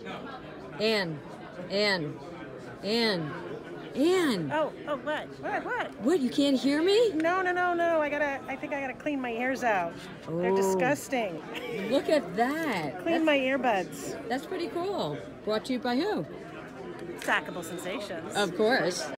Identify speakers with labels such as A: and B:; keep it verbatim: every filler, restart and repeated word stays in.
A: Ann, Ann, Ann, Ann.
B: Oh, oh, what? What, what?
A: What, you can't hear me?
B: No, no, no, no. I gotta, I think I gotta clean my ears out. They're
A: Oh.
B: disgusting.
A: Look at that.
B: Clean my earbuds.
A: That's pretty cool. Brought to you by who?
B: Stackable sensations.
A: Of course.